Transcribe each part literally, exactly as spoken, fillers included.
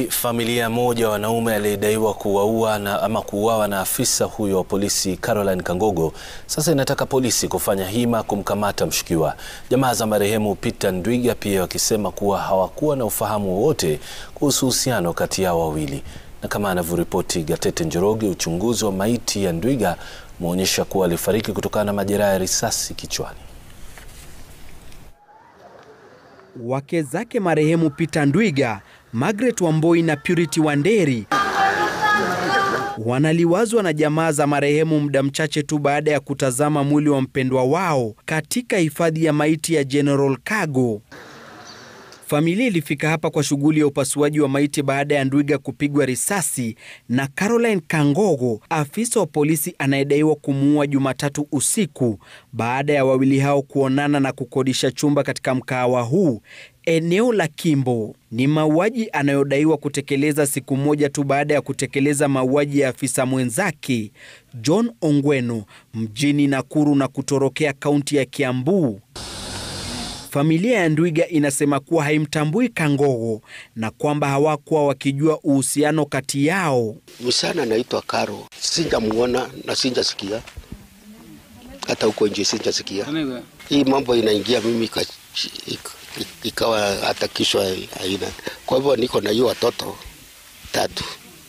Familia moja wanaume aliyedaiwa kuuawa na ama kuuawa na afisa huyo wa polisi Caroline Kangogo sasa inataka polisi kufanya hima kumkamata mshukiwa. Jamaa za marehemu Peter Ndwiga pia wakisema kuwa hawakuwa na ufahamu wowote kuhusu uhusiano kati yao wawili. Na kama anavyoripoti Gatete Njoroge, uchunguzi wa maiti ya Ndwiga umeonyesha kuwa alifariki kutokana na majeraha ya risasi kichwani. Wake zake marehemu Peter Ndwiga, Margaret Wamboi na Purity Wanderi wanaliwazwa na jamaa za marehemu muda mchache tu baada ya kutazama mwili wa mpendwa wao katika hifadhi ya maiti ya General Kago. Familia ilifika hapa kwa shughuli ya upasuaji wa maiti baada ya Ndwiga kupigwa risasi na Caroline Kangogo, afisa wa polisi anayedaiwa kumuua Jumatatu usiku baada ya wawili hao kuonana na kukodisha chumba katika mkahawa huu eneo la Kimbo. Ni mauaji anayodaiwa kutekeleza siku moja tu baada ya kutekeleza mauaji ya afisa mwenzake John Ongweno mjini Nakuru na kutorokea kaunti ya Kiambu. Familia ya Ndwiga inasema kuwa haimtambui Kangogo na kwamba hawakuwa wakijua uhusiano kati yao. Msana anaitwa Karo. Sinjamuona na sinjasikia. Hata huko nje sinjasikia. Hii mambo inaingia mimi ikawa hata kishwa haina. Kwa hivyo niko na hiyo watoto tatu.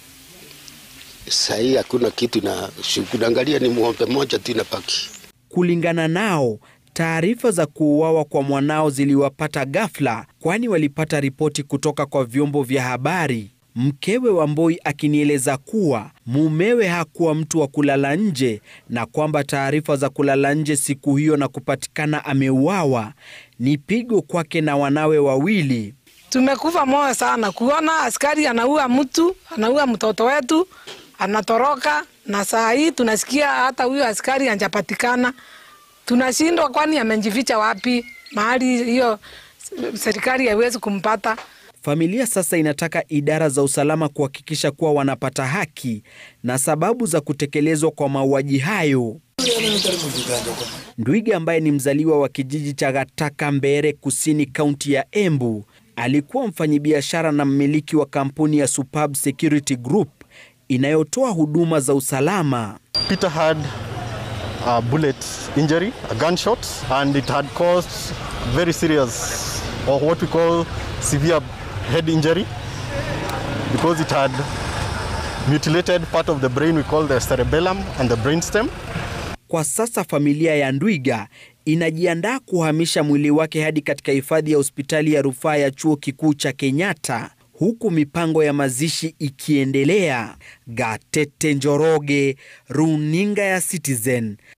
Sasa hakuna kitu na shukudangalia ni muombe moja tu inabaki. Kulingana nao, taarifa za kuuawa kwa mwanao ziliwapata ghafla, kwani walipata ripoti kutoka kwa vyombo vya habari. Mkewe Wamboi akinieleza kuwa mumewe hakuwa mtu wa kulala nje na kwamba taarifa za kulala nje siku hiyo na kupatikana ameuawa ni pigo kwake na wanawe wawili. Tumekufa moyo sana kuona askari anaua mtu, anaua mtoto wetu, anatoroka, na saa hii tunasikia hata huyo askari hajapatikana. Tunashindwa kwani amenjificha wapi? Mahali hiyo serikali haiwezi kumpata. Familia sasa inataka idara za usalama kuhakikisha kuwa wanapata haki na sababu za kutekelezwa kwa mauaji hayo. Ndwiga ambaye ni mzaliwa wa kijiji cha Gataka Mbere kusini kaunti ya Embu, alikuwa mfanyibiashara na mmiliki wa kampuni ya Superb Security Group inayotoa huduma za usalama. Peter had a bullet injury, a gunshot, and it had caused very serious, or what we call severe head injury, because it had mutilated part of the brain we call the cerebellum and the brainstem. Kwa sasa familia ya Ndwiga inajiandaa kuhamisha mwili wake hadi katika hifadhi ya hospitali ya rufaa ya chuo kikuu cha Kenyatta, huku mipango ya mazishi ikiendelea. Gatete Njoroge, runinga ya Citizen.